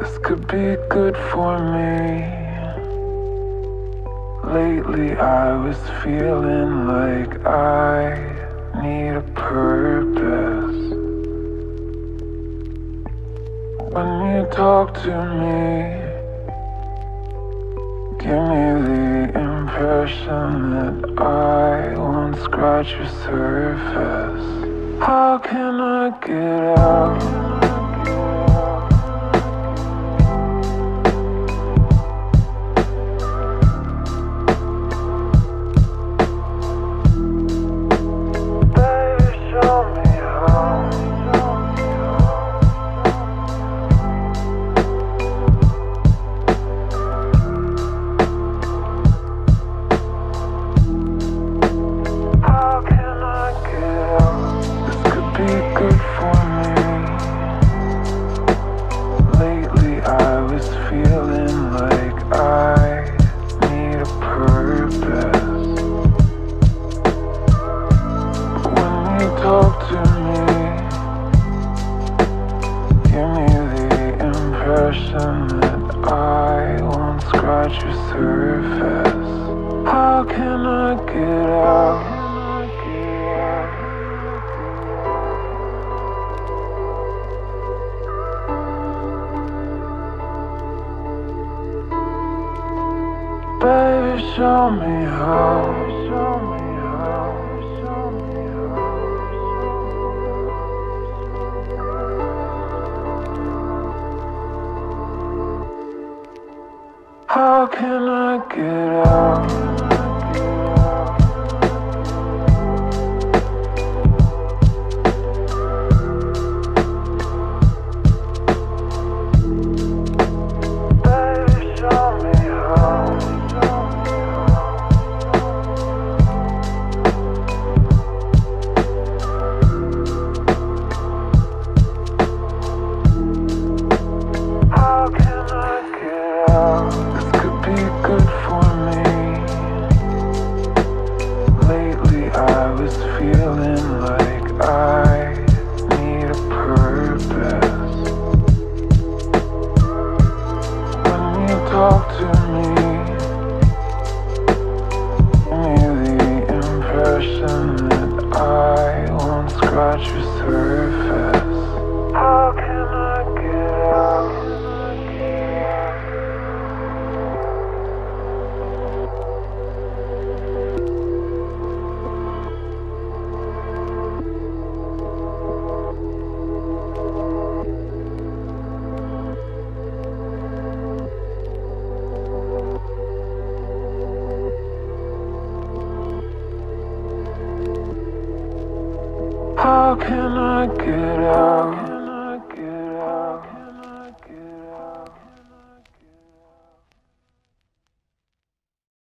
This could be good for me. Lately I was feeling like I need a purpose. When you talk to me, give me the impression that I won't scratch your surface. How can I get out? That I won't scratch your surface. How can I get out? Baby, show me how. How can I get out? Talk to me, give me the impression that I won't scratch your surface. How can I get out? How can I get out?